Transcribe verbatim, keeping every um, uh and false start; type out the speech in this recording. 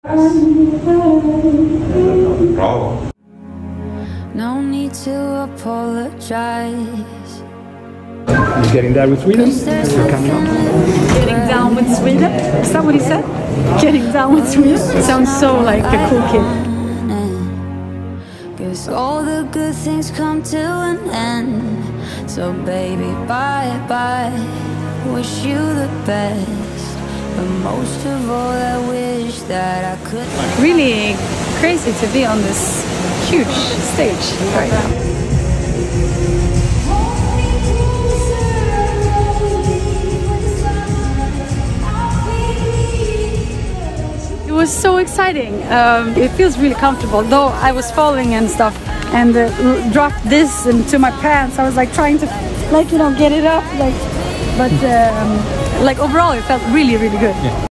Bravo. No need to apologize. You're getting there with Sweden? You're coming on? Getting down with Sweden? Is that what he said? Getting down with Sweden? It sounds so like a cool kid. Guess all the good things come to an end. So baby, bye bye. Wish you the best. But most of all, I wish that I could. Really crazy to be on this huge stage right now. It was so exciting. Um, it feels really comfortable, though I was falling and stuff, and uh, dropped this into my pants. I was like trying to, like, you know, get it up, like, but um, like overall, it felt really, really good. Yeah.